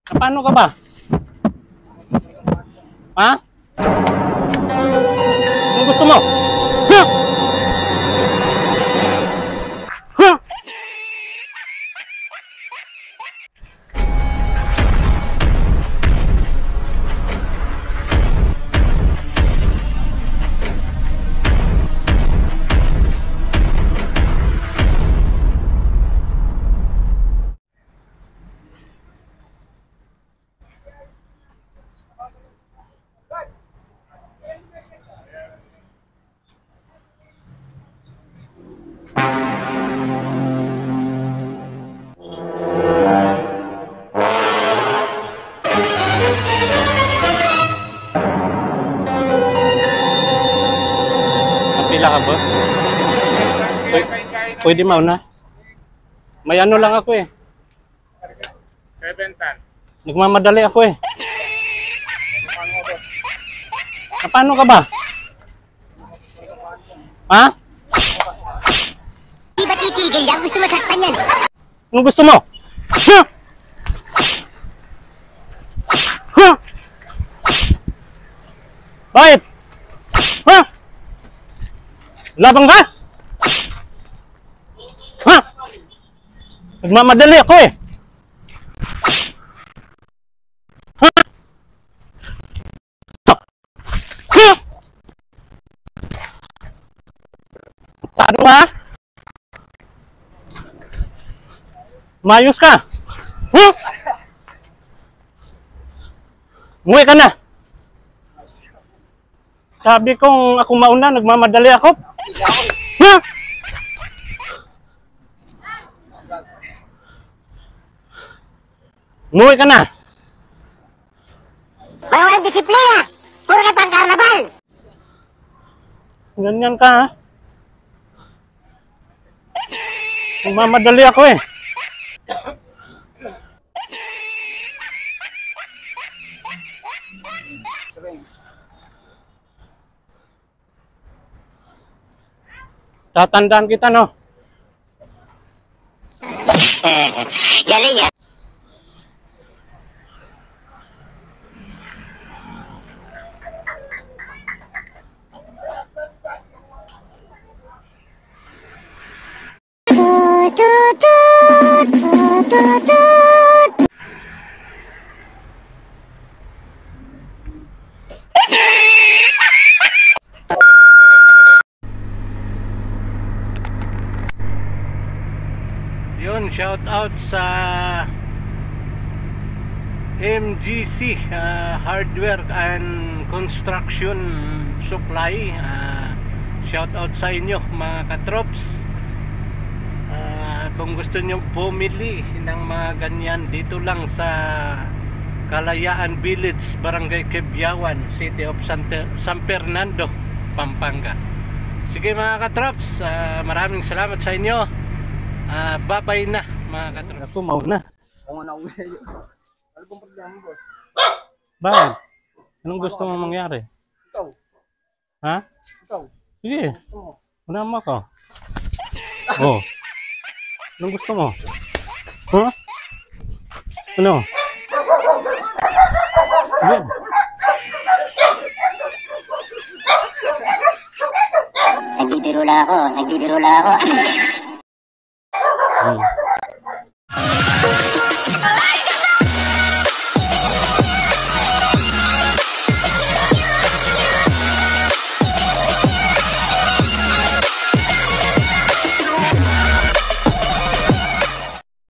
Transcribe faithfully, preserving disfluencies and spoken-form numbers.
Paano ka ba? Ha? Anong gusto mo? Huh? Huh? Napila ka, boss? Pwede, pwede mauna? May ano lang ako eh. Seven tons. Nagmamadali ako eh. Na, paano ka ba? Ha? Di ba titigil yan? Gusto masaktan yan. Anong gusto mo? Huh? Huh? Bakit? Ha? Labang ka? Ha? Nagmamadali ako eh. Ha? Ha? Paano ba? Mayos ka? Huh? Umuwi ka na. Sabi kong ako mauna, nagmamadali ako. Ha? Umuwi ka na. Wala walang disiplina. Puro ka pang karnabal. Ganyan ka ha? Nagmamadali ako eh. Tatandaan kita, no? Galing yan. Yun, shout out sa M G C uh, Hardware and Construction Supply. Uh, shout out sa inyo mga katrops. Uh, kung gusto nyo bumili ng mga ganyan, dito lang sa Kalayaan Village, Barangay Quebiawan, City of San, San Fernando, Pampanga. Sige mga katrops, uh, maraming salamat sa inyo. Uh, babay na mga katrops. Ako mauna. Ako nga nauwi sa'yo. Ano pong problema, boss? Bakit? Anong gusto mo mangyari? Ikaw. Ha? Ikaw. Sige. Gusto mo? Una mo ako. Oh. Anong gusto mo? Huh? Ano? Sige. Nagbibiro lang ako. Nagbibiro lang ako.